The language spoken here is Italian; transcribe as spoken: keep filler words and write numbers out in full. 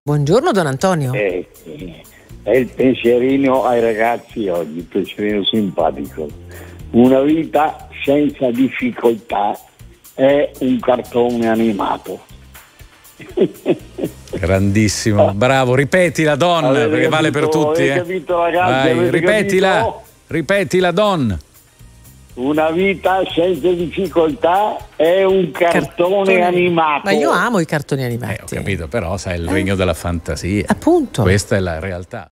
Buongiorno Don Antonio. Eh, eh, è il pensierino ai ragazzi oggi, il pensierino simpatico. Una vita senza difficoltà è un cartone animato. Grandissimo, bravo, ripetila Don, Avete perché capito, vale per tutti. avete Eh. capito, ragazzi? Vai, Avete ripetila, capito? ripetila Don. Una vita senza difficoltà è un cartone, Cartone. animato. Ma io amo i cartoni Eh, animati. ho capito, però sai, il regno della fantasia. Appunto. Questa è la realtà.